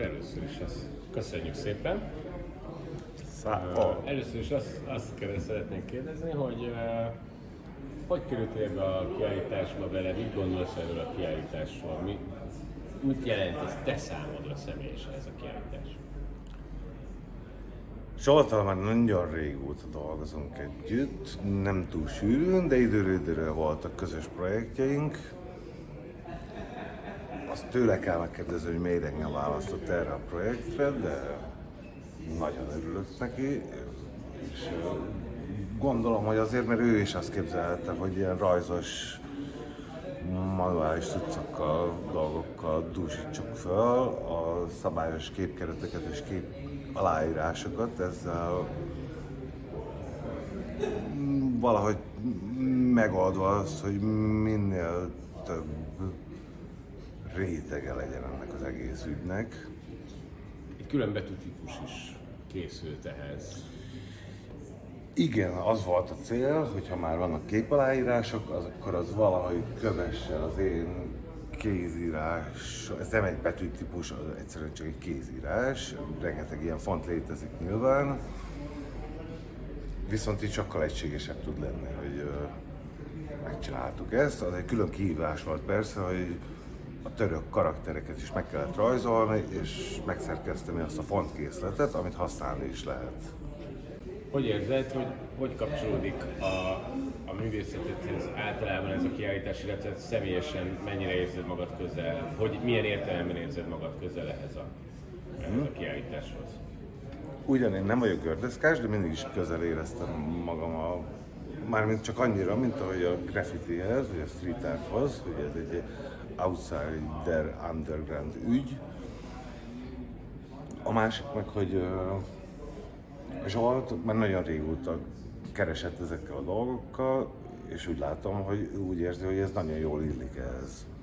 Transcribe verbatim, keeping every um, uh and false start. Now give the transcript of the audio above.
akkor először is azt köszönjük szépen. Szá- Uh, először is azt, azt kell, szeretnénk kérdezni, hogy uh, hogy kerültél be a kiállításba bele, mit gondolsz erről a kiállításról, mi, mit jelent ez te számodra személyesen ez a kiállítás? Zsoltal már nagyon régóta dolgozunk együtt, nem túl sűrűn, de időről időről voltak közös projektjeink. Azt tőle kell megkérdezni, hogy miért engem választott erre a projektre, de nagyon örülök neki. És gondolom, hogy azért, mert ő is azt képzelte, hogy ilyen rajzos, manuális cuccokkal, dolgokkal dúsítsuk fel a szabályos képkereteket és kép aláírásokat, ezzel valahogy megoldva az, hogy minél több rétege legyen ennek az egész ügynek. Egy külön betűtípus is készült ehhez. Igen, az volt a cél, hogyha már vannak képaláírások, az, akkor az valahogy kövesse az én kézírás, ez nem egy betűtípus, egyszerűen csak egy kézírás, rengeteg ilyen font létezik nyilván, viszont így sokkal egységesebb tud lenni, hogy ö, megcsináltuk ezt. Az egy külön kihívás volt persze, hogy a török karaktereket is meg kellett rajzolni, és megszerkeszteni azt a fontkészletet, amit használni is lehet. Hogy érzed, hogy hogy kapcsolódik a, a művészetedhez általában ez a kiállítás, illetve személyesen mennyire érzed magad közel? Hogy milyen értelemben érzed magad közel ehhez a, ehhez a kiállításhoz? Ugyan én nem vagyok gördeszkás, de mindig is közel éreztem magam a... Mármint csak annyira, mint ahogy a graffitihez, vagy a street arthoz, hogy ez egy outsider underground ügy. A másik meg, hogy uh, Zsolt már nagyon régóta keresett ezekkel a dolgokkal, és úgy látom, hogy úgy érzi, hogy ez nagyon jól illik ehhez.